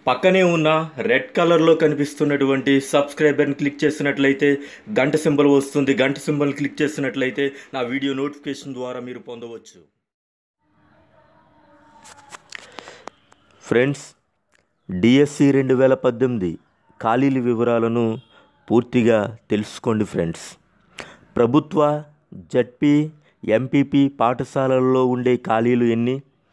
పక్కనే ఉన్న రెడ్ కలర్లో కనిపిస్తున్నటువంటి సబ్స్క్రైబర్ని క్లిక్ చేసినట్లయితే గంట సింబల్ వస్తుంది. గంట సింబల్ క్లిక్ చేసినట్లయితే నా వీడియో నోటిఫికేషన్ ద్వారా మీరు పొందవచ్చు. ఫ్రెండ్స్, డిఎస్సి 2018 ఖాళీల వివరాలను పూర్తిగా తెలుసుకోండి. ఫ్రెండ్స్, ప్రభుత్వ జడ్పీ ఎంపీపీ పాఠశాలల్లో ఉండే ఖాళీలు ఎన్ని,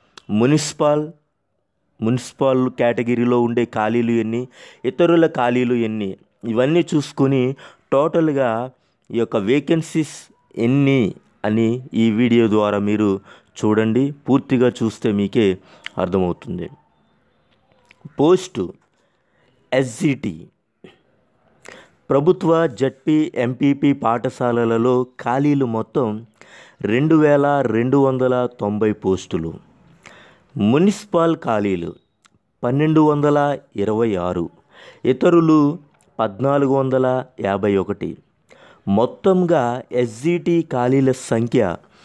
మున్సిపల్ కేటగిరీలో ఉండే ఖాళీలు ఎన్ని, ఇతరుల ఖాళీలు ఎన్ని, ఇవన్నీ చూసుకొని టోటల్గా ఈ యొక్క వేకెన్సీస్ ఎన్ని అని ఈ వీడియో ద్వారా మీరు చూడండి. పూర్తిగా చూస్తే మీకే అర్థమవుతుంది. పోస్టు ఎస్జిటి ప్రభుత్వ జడ్పీ ఎంపీపీ పాఠశాలలలో ఖాళీలు మొత్తం 2290 పోస్టులు. మున్సిపల్ ఖాళీలు 1226, ఇతరులు 1451. మొత్తంగా ఎస్జిటి ఖాళీల సంఖ్య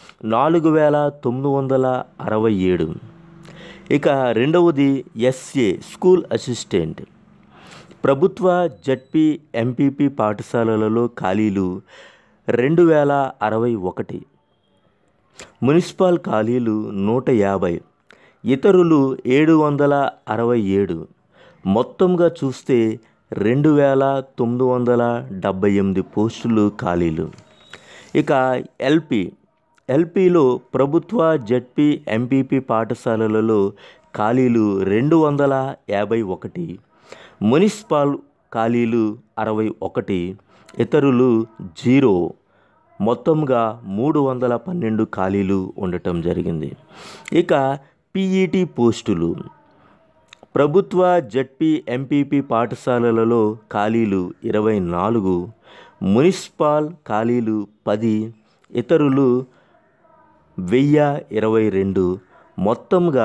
4967. ఇక రెండవది ఎస్ఏ స్కూల్ అసిస్టెంట్ ప్రభుత్వ జడ్పీ ఎంపీపీ పాఠశాలలలో ఖాళీలు 2061, మున్సిపల్ ఖాళీలు 150, ఇతరులు 767. మొత్తంగా చూస్తే 2978 పోస్టులు ఖాళీలు. ఇక ఎల్పీలో ప్రభుత్వ జడ్పీ ఎంపీపీ పాఠశాలలలో ఖాళీలు 251, మున్సిపల్ ఖాళీలు 61, ఇతరులు 0. మొత్తంగా 312 ఖాళీలు ఉండటం జరిగింది. ఇక పీఈటీ పోస్టులు ప్రభుత్వ జడ్పీ ఎంపీపీ పాఠశాలలలో ఖాళీలు 24, మున్సిపల్ ఖాళీలు 10, ఇతరులు 1022. మొత్తంగా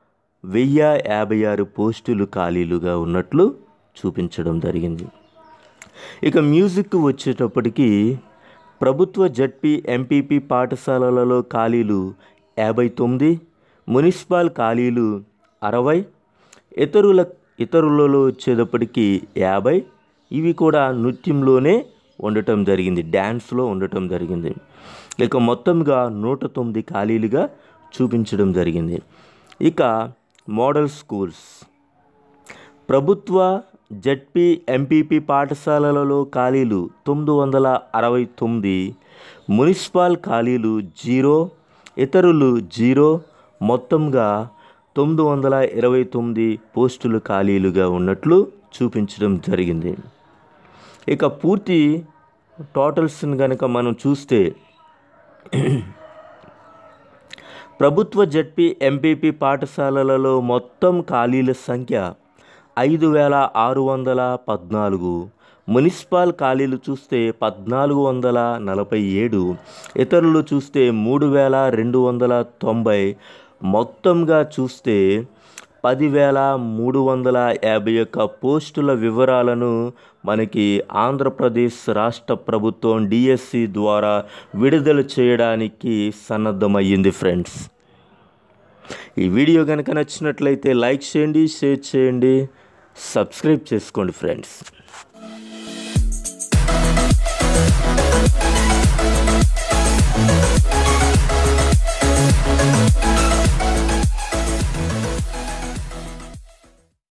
1056 పోస్టులు ఖాళీలుగా ఉన్నట్లు చూపించడం జరిగింది. ఇక మ్యూజిక్ వచ్చేటప్పటికి ప్రభుత్వ జడ్పీ ఎంపీపీ పాఠశాలలలో ఖాళీలు 59, మున్సిపల్ ఖాళీలు 60, ఇతరులలో వచ్చేటప్పటికి 50. ఇవి కూడా నృత్యంలోనే ఉండటం జరిగింది, డ్యాన్స్లో ఉండటం జరిగింది. ఇక మొత్తంగా 109 ఖాళీలుగా చూపించడం జరిగింది. ఇక మోడల్ స్కూల్స్ ప్రభుత్వ జడ్పీ ఎంపీపీ పాఠశాలలలో ఖాళీలు 969, మున్సిపల్ ఖాళీలు 0, ఇతరులు 0. మొత్తంగా 929 పోస్టులు ఖాళీలుగా ఉన్నట్లు చూపించడం జరిగింది. ఇక పూర్తి టోటల్స్ని కనుక మనం చూస్తే ప్రభుత్వ జడ్పీ ఎంపీపీ పాఠశాలలలో మొత్తం ఖాళీల సంఖ్య 5614, మున్సిపల్ ఖాళీలు చూస్తే 1447, ఇతరులు చూస్తే 3290. మొత్తంగా చూస్తే 10,351 పోస్టుల వివరాలను మనకి ఆంధ్రప్రదేశ్ రాష్ట్ర ప్రభుత్వం డిఎస్సి ద్వారా విడుదల చేయడానికి సన్నద్ధమయ్యింది. ఫ్రెండ్స్, ఈ వీడియో కనుక నచ్చినట్లయితే లైక్ చేయండి, షేర్ చేయండి, సబ్స్క్రైబ్ చేసుకోండి. ఫ్రెండ్స్.